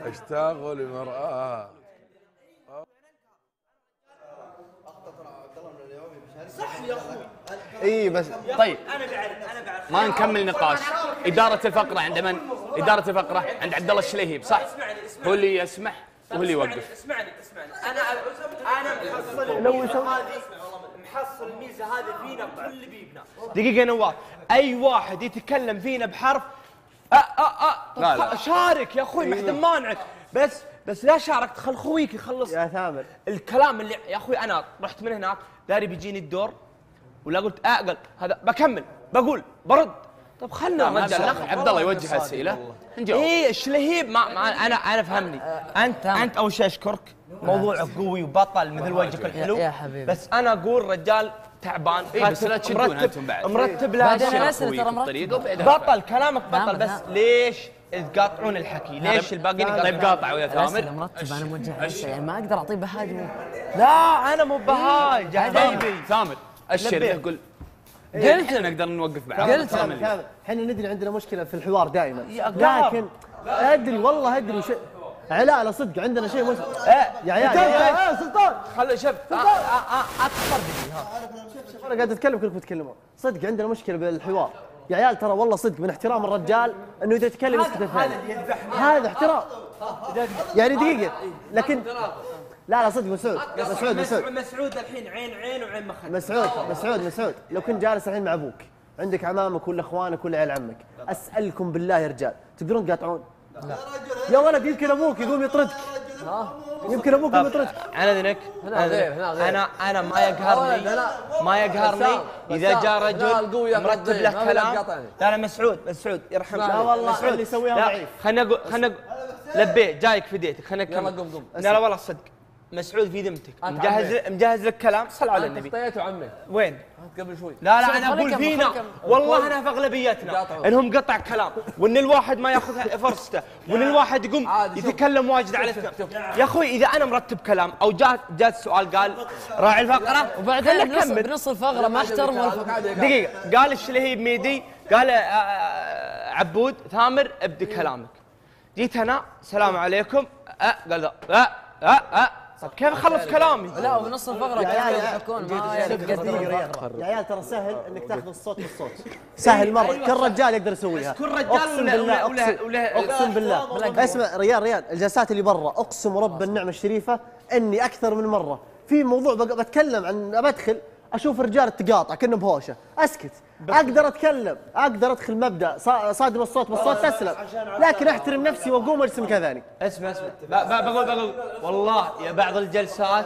اشتاق لمرآة. صح يا اخوي. اي بس طيب انا بعرف ما نكمل نقاش. إدارة الفقرة عند من؟ إدارة الفقرة عند عبد الله الشليهيب صح؟ اسمعني هو اللي يسمح وهو اللي يوقف. اسمعني انا محصل الميزه هذه، محصل الميزه هذه فينا كل بيبنا. دقيقة يا نواف، أي واحد يتكلم فينا بحرف لا. شارك يا أخوي، ما حد مانعك، بس لا شاركت، خل خويك يخلص يا ثامر الكلام اللي يا أخوي. أنا رحت من هناك داري بيجيني الدور ولا قلت قال هذا بكمل بقول برد. طب خلنا رجال ناخذ عبد الله يوجه أسئلة نجاوب. ايه الشلهيب ما انا فهمني. انت اول شيء اشكرك، موضوعك قوي وبطل مثل وجهك الحلو يا حبيبي. بس انا اقول رجال تعبان. إيه بس لا تشدون انتم بعد. مرتب بعدين لا الأسئلة ترى مرتب. بطل كلامك بطل، بس نعم. ليش تقاطعون الحكي؟ ليش الباقيين طيب قاطعوا يا الأسئلة ثامر. مرتبة، أنا موجه أسئلة يعني ما أقدر أعطيه بهاج. لا انا مو بهاي حبيبي. ثامر أشر له قل قلت احنا نقدر نوقف بعض. قلت. ثامر احنا ندري عندنا مشكله في الحوار دائما، يا قهر. لكن ادري والله ادري علاء صدق عندنا شيء يا عيال يا سلطان خلي شوف اتصل بي انا قاعد اتكلم كلكم تتكلمون. صدق عندنا مشكله بالحوار يا عيال، ترى والله صدق من احترام الرجال انه اذا يتكلم يسكت الثاني، هذا احترام يعني دقيقه. لكن لا صدق مسعود الحين عين وعين مخد. مسعود لو كنت جالس الحين مع ابوك، عندك عمامك ولا اخوانك ولا عيال عمك، اسالكم بالله يا رجال تقدرون تقاطعون؟ لا يا ولد يمكن ابوك يقوم يطردك، يمكن ابوك يقوم يطردك. انا ذنك انا ما يقهرني اذا جاء رجل مرتب له كلام. لا مسعود يرحم. لا والله اللي يسويها ضعيف. خلنا اقول لبيت جايك فديتك. خلنا نكمل. قم لا والله صدق مسعود في ذمتك، مجهز لك كلام. صل على النبي. اخطيت وعمك وين؟ قبل شوي. لا انا اقول فينا والله انا في اغلبيتنا انهم قطع كلام، وان الواحد ما ياخذ فرصته، وان الواحد يقوم يتكلم واجد على يا اخوي اذا انا مرتب كلام او جات سؤال قال راعي الفقره وبعدين بنص الفقرة ما احترموا الفقرة. دقيقه قال الشلهيب ميدي، قال عبود ثامر ابدي كلامك. جيت انا السلام عليكم قال طب كيف اخلص كلامي؟ لا وبنص الفقرة كانوا يضحكون ما يا عيال ترى سهل انك تاخذ الصوت بالصوت، سهل مره، كل رجال يقدر يسويها. كل رجال اقسم بالله اسمع ريال الجلسات اللي برا اقسم رب النعمه الشريفه اني اكثر من مره في موضوع بتكلم عن بدخل اشوف رجال تقاطع كأنه بهوشه، اسكت اقدر اتكلم، اقدر ادخل مبدا صادم الصوت بالصوت تسلم، لكن احترم نفسي واقوم ارسم كذلك. اسمع بقول والله يا بعض الجلسات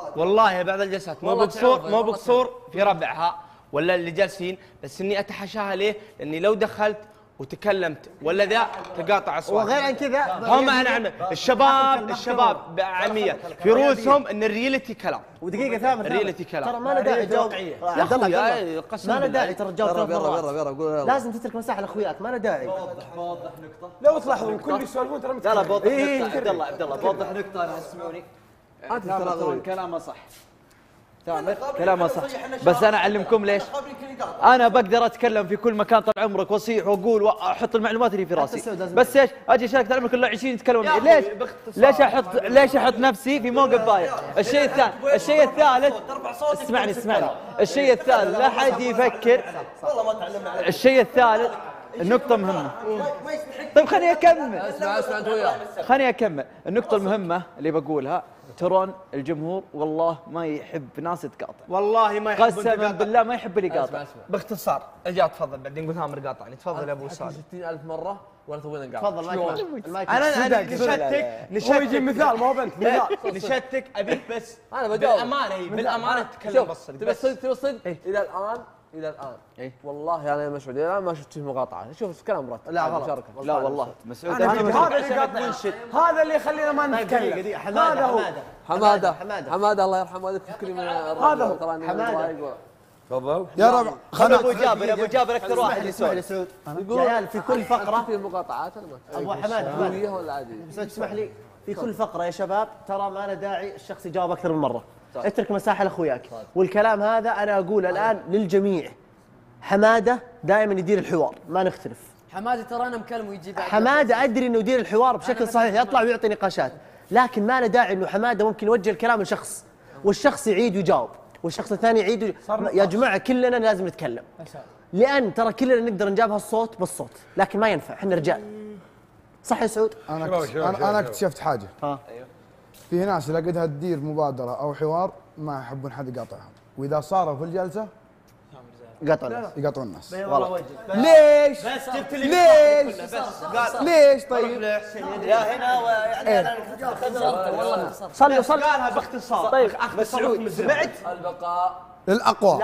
مو بقصور في ربعها ولا اللي جالسين، بس اني اتحاشاها ليه؟ لاني لو دخلت وتكلمت ولا ذا تقاطع اصوات. وغير عن كذا هم انا الشباب بعميه في رؤوسهم ان الريالتي كلام. ودقيقه ثامر الريالتي كلام ترى ما له داعي تجاوب يا عبد الله، ما له داعي ترى تجاوب ثلاث مرات، لازم تترك مساحه لاخوياك، ما له داعي. بوضح نقطه لو تلاحظون كل يسولفون ترى لا بوضح نقطه. عبد الله بوضح نقطه انا اسمعوني. انت كلامه صح، كلامه صح، بس انا اعلمكم ليش. انا بقدر اتكلم في كل مكان طال عمرك واصيح واقول واحط المعلومات اللي في راسي، بس ايش اجي اشارك طال عمرك كل 20 يتكلمون معي. ليش احط نفسي في موقف بايخ؟ الشيء الثالث اسمعني الشيء الثالث لا حد يفكر. الشيء الثالث النقطة مهمة. طيب خليني أكمل. اسمع انت وياه. خليني أكمل. النقطة المهمة اللي بقولها، ترون الجمهور والله ما يحب ناس تقاطع. والله ما يحب، قسما بالله ما يحب اللي يقاطع. باختصار اجا تفضل بعدين نقول ثامر قاطعني. تفضل يا ابو سالم. 60,000 مرة ولا تبغين نقاطع؟ تفضل المايك. انا نشتك هو يجي مثال ما هو بنت مثال. نشتك ابيك بس انا بجاوب بالامانه تتكلم بس تبي الصدق الى الان والله انا مسعود الى الان ما شفت فيه مقاطعه. شوف كلام مرتب. لا غلط لا والله مسعود هذا اللي يخلينا ما نتكلم. هذا هو حماده الله يرحمه. هذا كلمه هذا هو حماده. تفضل يا ربع. ابو جابر اكثر واحد يسوي سعود. يا عيال في كل فقره في مقاطعات. ابو حماده ولا عادي؟ اسمح لي، في كل فقره يا شباب ترى ما له داعي الشخص يجاوب اكثر من مره، اترك مساحه لاخوياك. والكلام هذا انا اقول الان للجميع، حماده دائما يدير الحوار، ما نختلف. حمادي ترى انا مكلم ويجي بعد. حماده ادري انه يدير الحوار بشكل صحيح، يطلع ويعطي نقاشات، لكن ما له داعي انه حماده ممكن يوجه الكلام لشخص والشخص يعيد ويجاوب والشخص الثاني يعيد يا جماعه كلنا لازم نتكلم، لان ترى كلنا نقدر نجاب هالصوت بالصوت، لكن ما ينفع، احنا رجال. صح يا سعود؟ انا اكتشفت حاجه. في ناس اذا قدها تدير مبادره او حوار ما يحبون حد يقاطعهم، واذا صاروا في الجلسه يقاطعون الناس. ليش؟ بس جبت لي ليش؟ ليش طيب؟ يا هنا يعني انا والله صلوا قالها باختصار. طيب بس سعود سمعت؟ البقاء للأقوى.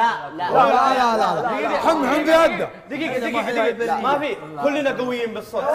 لا حم بيده. دقيقة ما في كلنا قويين بالصوت.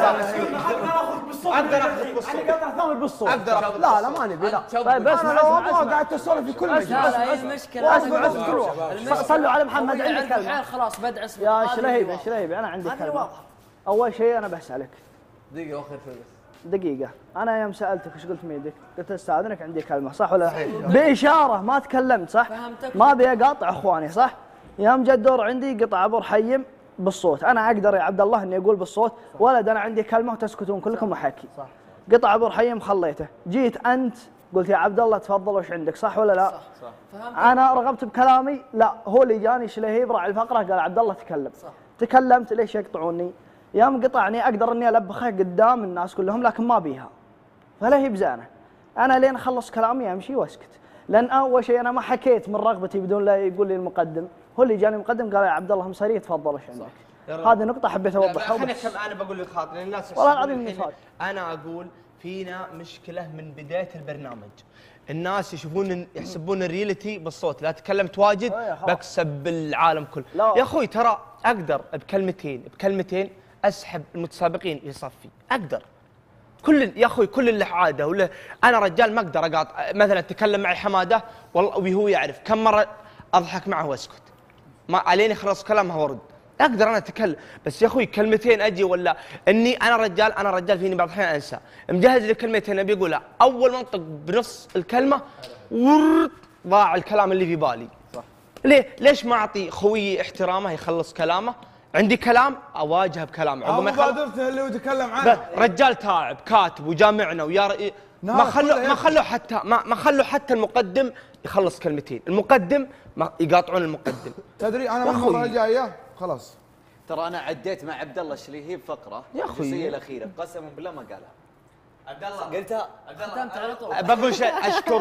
اقدر اخذ بالصوت. انا قاطع ثامر بالصوت. اقدر لا ما نبي لا. طيب اسمع قاعد تسولف في كل مجلس. لا لا هي المشكلة صلوا على محمد عندك كلمه. خلاص بدع اسمه. يا شلهيبي انا عندي كلمه. اول شيء انا بسالك دقيقة واخر فلوس. دقيقه، انا يوم سالتك ايش قلت ميدك؟ قلت استاذنك عندي كلمه، صح ولا لا؟ باشاره ما تكلمت، صح؟ فهمتك. ما ابي اقاطع اخواني، صح؟ يوم جاء الدور عندي قطع ابو رحيم بالصوت، انا اقدر يا عبد الله اني اقول بالصوت ولد انا عندي كلمه وتسكتون كلكم وحكي. صح. قطع ابو رحيم خليته، جيت انت قلت يا عبد الله تفضل وش عندك، صح ولا لا؟ صح. فهمتك. انا رغبت بكلامي، لا هو اللي جاني شلهيب راعي الفقره قال عبد الله تكلم. صح. تكلمت ليش يقطعوني؟ يوم قطعني اقدر اني البخه قدام الناس كلهم لكن ما بيها. فلا هي بزانه. انا لين اخلص كلامي امشي واسكت. لان اول شيء انا ما حكيت من رغبتي بدون لا يقول لي المقدم، هو اللي جاني مقدم قال يا عبد الله مصري تفضل ايش عندك. هذه نقطه حبيت اوضحها. انا بقول لك خاطر الناس والله العظيم انا اقول فينا مشكله من بدايه البرنامج. الناس يحسبون الرياليتي بالصوت، لا تكلمت واجد بكسب العالم كله. يا اخوي ترى اقدر بكلمتين اسحب المتسابقين يصفي، اقدر يا اخوي كل اللي عاده ولا انا رجال ما اقدر اقاطع. مثلا تكلم معي حماده والله وهو يعرف كم مره اضحك معه واسكت، ما عليني خلص كلامها ورد، اقدر انا اتكلم. بس يا اخوي كلمتين اجي ولا اني انا رجال فيني بعض الاحيان انسى، مجهز لي كلمتين ابي اقولها، اول ما انطق بنص الكلمه ورد ضاع الكلام اللي في بالي. صح. ليش ما اعطي خويي احترامه يخلص كلامه؟ عندي كلام اواجهه بكلام عقب ما مبادرته اللي هو يتكلم عنها. رجال تاعب كاتب وجامعنا ما خلوا حتى المقدم يخلص كلمتين، المقدم ما يقاطعون المقدم. تدري انا من المره الجايه خلاص ترى انا عديت مع عبد الله الشليهيب فقره يا اخوي الجزئيه الاخيره قسما بالله ما قالها. عبد الله قلتها ختمت على طول. بقول شيء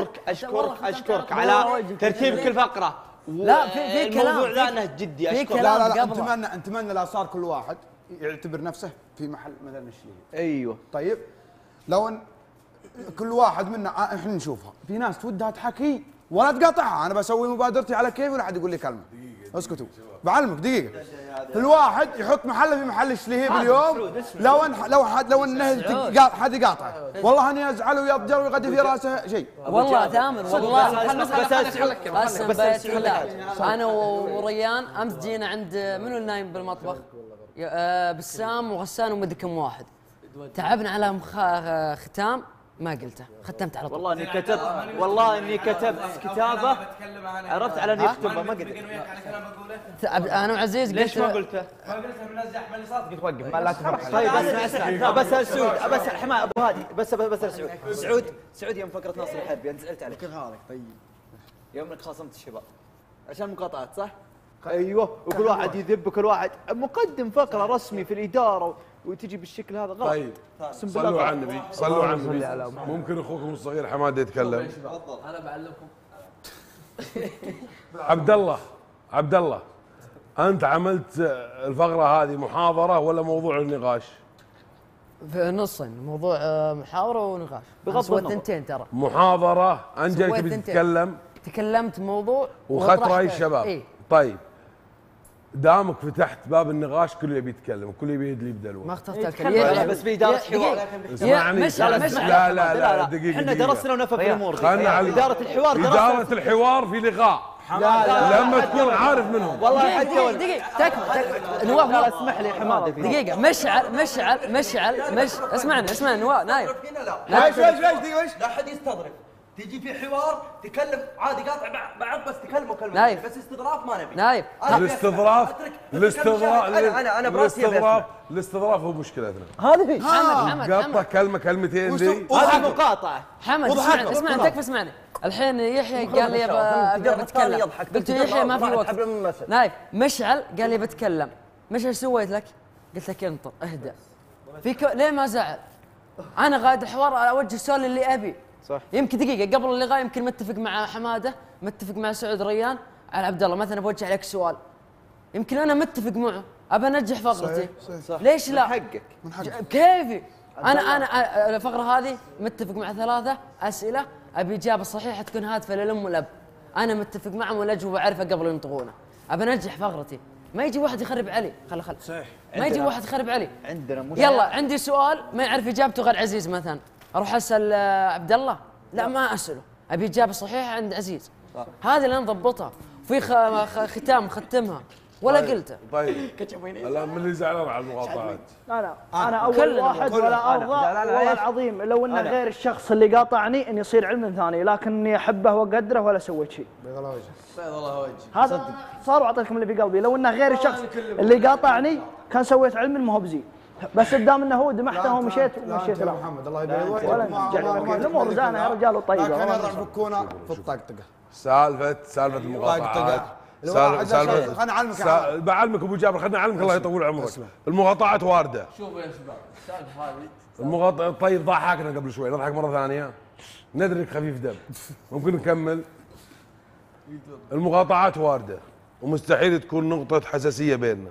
اشكرك على ترتيبك الفقره. لا في كلام الموضوع لا انه جدي في اشكرك. كلام لا نتمنى لا صار كل واحد يعتبر نفسه في محل مثلا الشليهيب. ايوه طيب لو ان كل واحد منا احنا نشوفها، في ناس تودها تحكي ولا تقاطعها، انا بسوي مبادرتي على كيفي ولا حد يقول لي كلمه. اسكتوا بعلمك دقيقه. كل واحد يحط محله في محل الشليهيب اليوم. لو انه حد يقاطعه والله اني ازعل ويضجر ويغدي في راسه شيء. والله ثامر والله قسم بيت الله. انا وريان امس جينا عند منو النايم بالمطبخ؟ بسام وغسان ومدري كم واحد. تعبنا على ختام ما قلته، ختمت على طول. والله اني كتبت كتابه عرفت على اني اكتبها ما قدرت. انا وعزيز ليش ما قلته؟ ما قلته منزح من اللي صار قلت وقف ما لا تفرح. طيب اسمع بسال سعود بسال حماء ابو هادي بسال سعود يوم فكره ناصر الحربي انا سالت عليك كيف حالك؟ طيب يوم انك خاصمت الشباب عشان مقاطعات صح؟ ايوه وكل واحد يذب وكل واحد مقدم فقره رسمي في الاداره وتجي بالشكل هذا غلط. طيب صلوا على النبي صلوا على النبي. ممكن اخوكم الصغير حماده يتكلم؟ انا بعلمكم. عبد الله انت عملت الفقره هذه محاضره ولا موضوع النقاش؟ في نصين موضوع محاوره ونقاش. بغض الثنتين ترى. محاضره انت جاي تبي تتكلم. تكلمت موضوع واخذت راي الشباب. إيه؟ طيب دامك فتحت باب النقاش كل يبي يتكلم وكل يبي يدلي بدلوه. ما اخترت الكلام بس بإدارة حوار. اسمعني لا دقيقة احنا درسنا ونفهم الامور. إدارة الحوار في لقاء. لما تكون عارف منهم. والله حتى دقيقة تكفى نواف لا اسمح لي حماده دقيقة مشعل اسمعني نواف نايف. ايش دقيقة لا حد يستظرف. تجي في حوار تكلم عادي قاطع بعض بس تكلموا كلمه نايف. بس استظراف ما نبي. نايف. انا براسي الاستظراف هو مشكلتنا. هذه حمد قطع كلمه كلمتين دي. هذه مقاطعه. حمد اسمعني تكفى اسمعني. الحين يحيى قال لي ابى اتكلم. قلت له يحيى ما في وقت. نايف. مشعل قال لي بتكلم. مشعل ايش سويت لك؟ قلت لك انطر اهدى. ليه ما زعل؟ انا قاعد الحوار اوجه السؤال اللي ابي. صح. يمكن دقيقه قبل اللقاء يمكن متفق مع حماده، متفق مع سعود ريان على عبد الله، مثلا بوجه عليك سؤال يمكن انا متفق معه ابى انجح فقرتي. صح. ليش لا؟ حقك. كيفي؟ انا الفقره هذه متفق مع 3 اسئله ابي اجابه صحيحه تكون هادفه للام والاب. انا متفق معهم والاجوبه واعرفها قبل ينطقونه. ابى انجح فقرتي. ما يجي واحد يخرب علي. خل صحيح. ما يجي واحد يخرب علي. عندنا يلا عندي سؤال ما يعرف اجابته غير عزيز مثلا، اروح اسال عبد الله؟ لا ما اساله، ابي اجابه صحيحه عند عزيز. هذه اللي نضبطها. في ختام ختمها ولا قلته. طيب الان من اللي زعلان على المقاطعات؟ انا اول واحد ولا ارضى والله العظيم لو انه غير الشخص اللي قاطعني اني يصير علم ثاني، لكني احبه واقدره ولا سويت شيء. بيض الله وجهك. بيض الله وجهك. هذا صار واعطيكم اللي بقلبي. لو انه غير الشخص اللي قاطعني كان سويت علم ما هو بزين، بس قدام انه هو دمحته ومشيت ومشيت. لا محمد الله يبيض وجهك. الامور زانه يا رجال وطيبه. لكن هذا فكونا في الطقطقه. سالفه المقاطعات. خلنا نعلمك. بعلمك ابو جابر، خلنا نعلمك الله يطول عمرك. المقاطعات وارده. شوفوا يا شباب السالفه هذه. طيب ضحكنا قبل شوي، نضحك مره ثانيه. ندري انك خفيف دم. ممكن نكمل؟ المقاطعات وارده ومستحيل تكون نقطه حساسيه بيننا.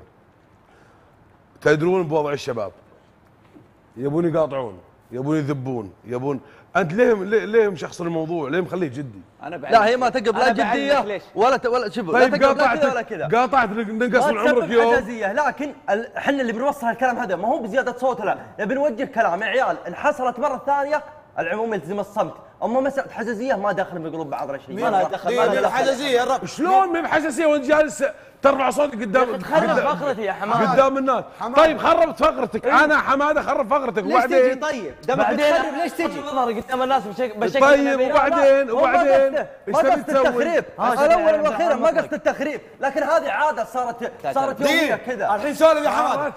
تدرون بوضع الشباب يبون يقاطعون، يبون يذبون، يبون. انت ليه مشخص الموضوع؟ ليه مخليه جدي؟ لا هي ما تقب لا جديه ولا شوف. طيب لا تقب لا كذا ولا كذا. قاطعت ننقص من عمرك يوم. حجازيه، لكن احنا اللي بنوصل الكلام هذا ما هو بزياده صوت، لا نبي نوجه كلام يا عيال. ان حصلت مره ثانيه العموم يلتزم الصمت. اما مساله حجازيه ما داخل بقلوب بعض ولا شيء. ما دخل الحجازيه الرب. شلون ما بحجازيه وانت جالس ترفع صوتك قدام فقرتي يا حماده قدام الناس؟ طيب خربت فقرتك. انا حماده خرب فقرتك وبعدين ليش تجي؟ طيب دامك بتخرب ليش تجي؟ قدام الناس بشكل طيب وبعدين ايش تبي تسوي؟ التخريب الاول والاخير ما قصد التخريب، لكن هذه عاده صارت يوميه كذا. الحين سولف يا حماده.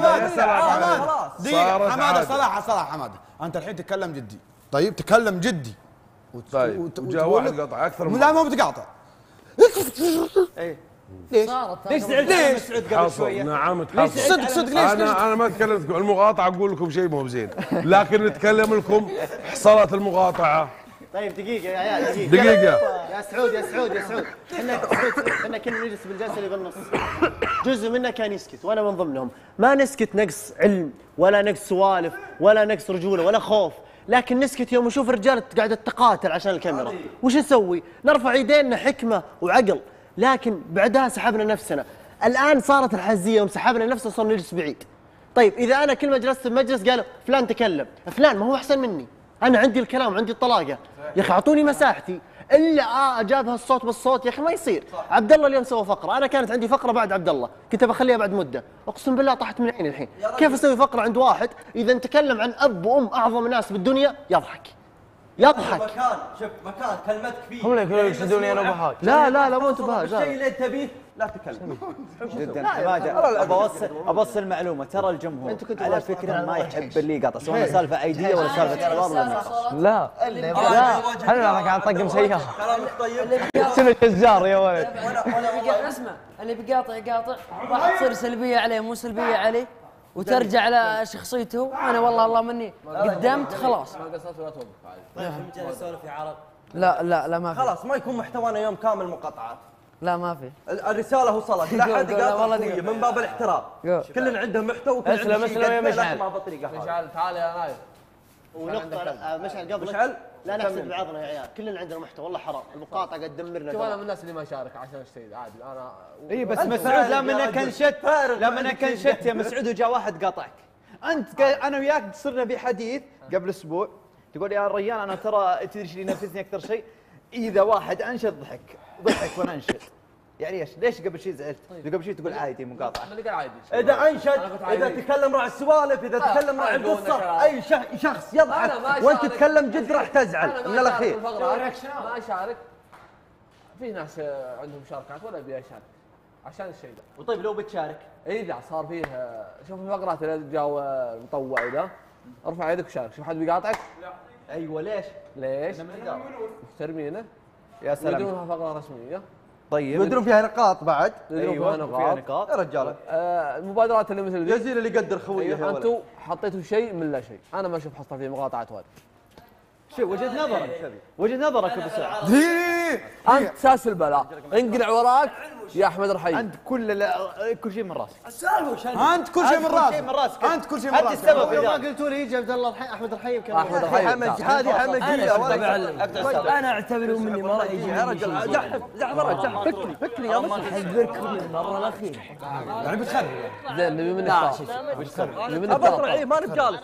دقيقه حماده صلاح حماده انت الحين تتكلم جدي. طيب تكلم جدي. طيب وجاء واحد قطع اكثر من لا ما بتقاطع. ايه ليش زعلت على مسعود قبل شويه؟ نعم صدق ليش؟ انا ما تكلمت المقاطعه اقول لكم شيء مو بزين، لكن نتكلم لكم حصلت المقاطعه. طيب دقيقة يا عيال دقيقة. يا سعود احنا كنا نجلس بالجلسة اللي بالنص. جزء منا كان يسكت وانا من ضمنهم. ما نسكت نقص علم ولا نقص سوالف ولا نقص رجولة ولا خوف، لكن نسكت يوم نشوف الرجال قاعدة تقاتل عشان الكاميرا. وش نسوي؟ نرفع يدينا حكمة وعقل، لكن بعدها سحبنا نفسنا. الآن صارت الحزية يوم سحبنا نفسنا صرنا نجلس بعيد. طيب إذا أنا كل ما جلست بمجلس قالوا فلان تكلم، فلان ما هو أحسن مني، أنا عندي الكلام وعندي الطلاقة، يا أخي أعطوني مساحتي. إلا أجابها الصوت بالصوت يا أخي ما يصير. عبد الله اليوم سوى فقرة، أنا كانت عندي فقرة بعد عبد الله، كنت بخليها بعد مدة، أقسم بالله طاحت من عيني الحين. كيف أسوي فقرة عند واحد إذا نتكلم عن أب وأم أعظم الناس بالدنيا يضحك. مكان كلمتك فيه. هم اللي كانوا يقصدوني انا وبهاج. لا مو انت بهاج. الشيء اللي تبيه لا تكلم. جدا حماده ابصل معلومه، ترى الجمهور على فكره ما يحب اللي يقاطع، سواء سالفه ايديه ولا سالفه حوار ولا نقاش. لا انا قاعد اطقم سياره. شنو الجزار يا ولد؟ اسمع اللي بيقاطع يقاطع، راح تصير سلبيه عليه مو سلبيه عليه وترجع على شخصيته. انا والله الله مني قدمت خلاص. لا ما في. خلاص ما يكون محتوانا يوم كامل مقاطعات. لا ما في. الرساله وصلت، لا حد يقاطع من باب الاحترام. كلنا عنده محتوى وكل اسلم يا مشعل. مشعل تعال يا نايف. ونقطة مشعل قبل لا نحسد بعضنا يا عيال، كلنا عندنا محتوى والله حرام، المقاطعة قد تدمرنا. شوف انا من الناس اللي ما شارك عشان اجتهد عادي انا. اي بس مسعود لما كنشت يا مسعود وجاء واحد قاطعك. انت انا وياك صرنا بحديث قبل اسبوع، تقول يا ريان انا ترى تدري ايش اللي ينرفزني اكثر شيء؟ اذا واحد انشد ضحك وانا انشد. يعني ايش؟ ليش قبل شيء زعلت؟ قبل شيء تقول عادي مقاطعه. اللي قال عادي. اذا انشد، اذا تكلم راعي السوالف، اذا تكلم راعي القصه، اي شخص يضحك وانت تتكلم جد راح تزعل من الاخير. ما اشارك. في ناس عندهم مشاركات ولا ابي اشارك عشان الشيء ذا. وطيب لو بتشارك؟ اذا صار فيه شوف الفقرات اللي جاوا مطوع ذا ارفع يدك وشارك. شوف حد بيقاطعك؟ لا. ايوه ليش؟ ليش؟ محترمينه. يا سلام. يدرون فقره رسميه. طيب يدرون فيها نقاط بعد. يدرون فيها نقاط. يا رجال المبادرات اللي مثل ذي جزيل اللي يقدر خويه. أيوه انتم حطيتوا شيء من لا شيء. انا ما اشوف حصل فيه مقاطعات وايد. شوف وجهه نظرك، وجهه نظرك ابو سعد. انت ساس البلاء، انقلع وراك يا احمد رحيم. انت كل شيء من راسك. انت كل شيء من راسك. انت كل شيء من راسك. انت السبب. ما قلتوا لي يجي عبد الله احمد الرحيم كان احمد الرحيم هذه حمجيه. انا اعتبره مني ما راح يجي. يا رجل لحظه فكني يا مصر احذركم المره الاخيره. يعني بتخرب. زين نبي منك نبي منك ابو رحيم ما نجالس.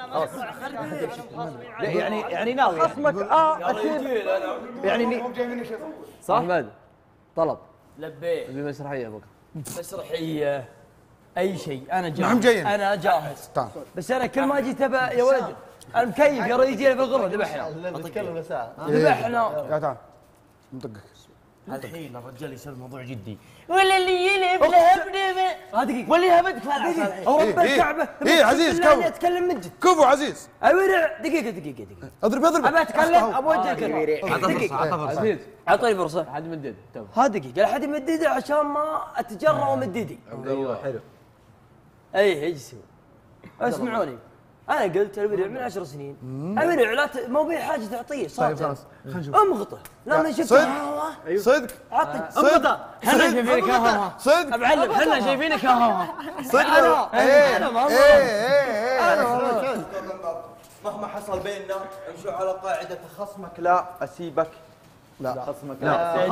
يعني ناوي خصمك اسيب يعني صح احمد طلب لبيت. نبي مسرحيه بكره. مسرحيه اي شيء انا جاهز. نعم جايين. انا جاهز. تعال. بس انا كل ما جيت يا ولد المكيف يا رجال في الغرفه ذبحنا. تتكلم ساعه. ذبحنا. يا تعال نطقك. الحين الرجال يصير الموضوع جدي. ولا اللي يلف لهبني دقيقة ولا يهبدك فالعة ورب الكعبة. ايه عزيز كفو. اتكلم من جد. كفو عزيز. اورع دقيقة. اضرب ابى اتكلم ابى اوجه كلمة. دقيقة. عزيز اعطيني فرصة. حد مدد تو. ها دقيقة لحد مددي عشان ما اتجرأ ومددي. ايوه حلو. اي اجلسوا. اسمعوني. انا قلت الورع من 10 سنين. الورع لا مو بي حاجة تعطيه صار. خلاص خلينا نشوف. امغطه لما شفت صدق عطي صدق احنا شايفينك ها صدق بعلم احنا شايفينك ها صدق. انا ما مهما حصل بيننا امشوا على قاعده خصمك لا اسيبك. لا خصمك لا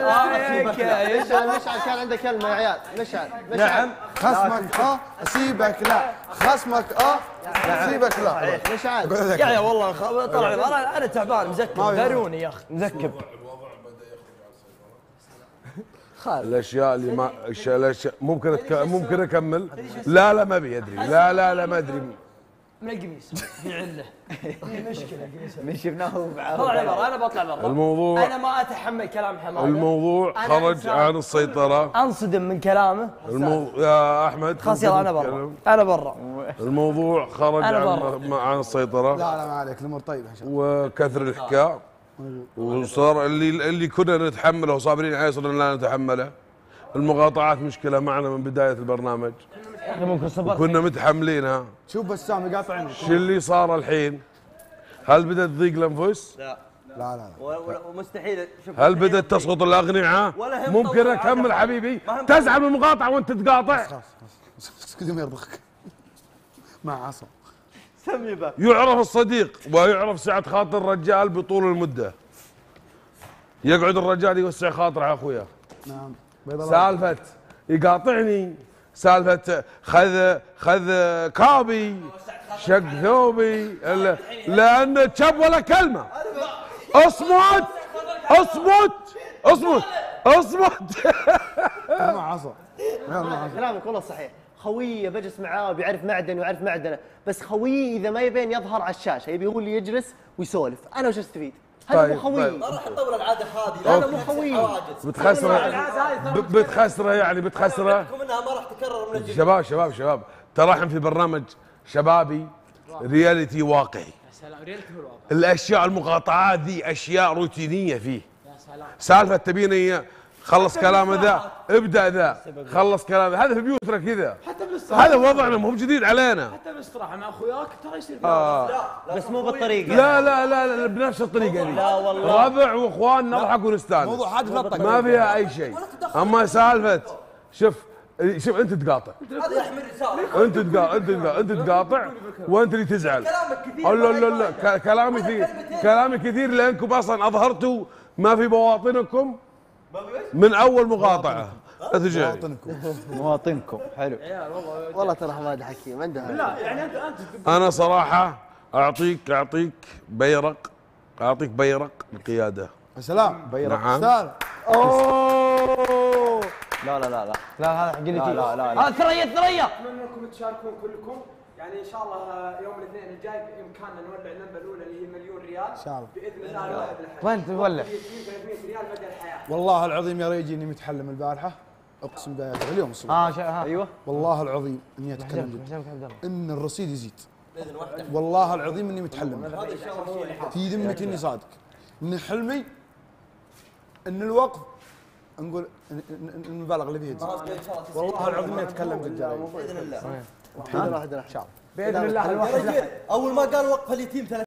مشعل كان عنده كلمه يا عيال. مشعل نعم خصمك اسيبك لا. خصمك اسيبك لا. مشعل يا والله طلع انا تعبان مزكب داروني يا اخي مزكب. الاشياء اللي ما الاشياء ممكن اكمل. لا ما بيدري. لا ما ادري. من القميص في عله في مشكله من شفناه طلع برا. انا بطلع برا. الموضوع انا ما اتحمل كلام حماده. الموضوع خرج عن السيطرة. انصدم من كلامه. يا احمد خلاص يلا انا برا. انا برا. الموضوع خرج عن السيطرة. لا ما عليك الامور طيبه ان شاء الله. وكثر الحكاء وصار اللي كنا نتحمله وصابرين عليه صرنا لا نتحمله. المقاطعات مشكلة معنا من بداية البرنامج. ممكن صبرت. كنا متحملينها. شوف بسام يقاطعني. شو اللي صار الحين؟ هل بدأت تضيق الانفس؟ لا ومستحيل. هل بدأت تسقط الأغنية؟ ممكن أكمل حبيبي؟ تزعل من المقاطعة وأنت تقاطع؟ خلاص كذا ما يرضخك مع عصا. سمي بقى. يعرف الصديق ويعرف سعة خاطر الرجال بطول المدة. يقعد الرجال يوسع خاطره على أخويا. نعم. سالفة يقاطعني، سالفة خذ كابي شق ثوبي لأن شب ولا كلمة. اصمت مع عصا. كلامك والله صحيح. خويه بجلس معاه وبيعرف معدن ويعرف معدنه، بس خويه اذا ما يبين يظهر على الشاشه يبي هو اللي يجلس ويسولف. انا وش استفيد؟ هذا مو خويه. ما راح نطور العاده هذه. لا مو خويه. بتخسره منها ما راح تكرر من الجديد. شباب ترى احنا في برنامج شبابي رياليتي واقعي. الاشياء المقاطعات ذي اشياء روتينيه فيه. سالفه تبيني خلص كلام ذا ابدا ذا خلص كلام هذا في بيوتنا كذا. هذا وضعنا مو بجديد علينا. حتى بالاستراحه مع اخوياك ترى يصير بس مو بالطريقه. لا بنفس الطريقه ذي. لا والله ربع واخوان نضحك ونستانس. موضوع حد ما فيها اي شيء. اما سالفه شوف انت تقاطع. هذا يحمل رساله. انت تقاطع وانت اللي تزعل. لا كلامي كثير لانكم اصلا اظهرتوا ما في بواطنكم من اول مقاطعه. مواطنكم حلو. والله ترى حماد حكيم عنده. لا يعني انت انا صراحه اعطيك بيرق القياده. سلام بيرق. نعم. سلام. اوه لا لا لا لا لا هذا حق اليوتيوب. لا لا لا ثريا ثريا اتمنى انكم تشاركون كلكم، يعني ان شاء الله يوم الاثنين الجاي بامكاننا نولع اللمبه الاولى اللي هي مليون ريال ان شاء الله باذن الله الواحد الحي. وين تولع؟ 300 ريال مدى الحياه. والله العظيم يا ريجي اني متحلم البارحه، اقسم بالله اليوم الصبح. ايوه والله العظيم اني اتكلم جد ان الرصيد يزيد. والله العظيم اني متحلم في ذمك اني صادق، ان حلمي ان الوقف نقول المبالغ اللي فيه والله العظيم اني اتكلم جد باذن الله. الحين واحد ان شاء الله باذن الله الواحد اول ما قال وقف اليتيم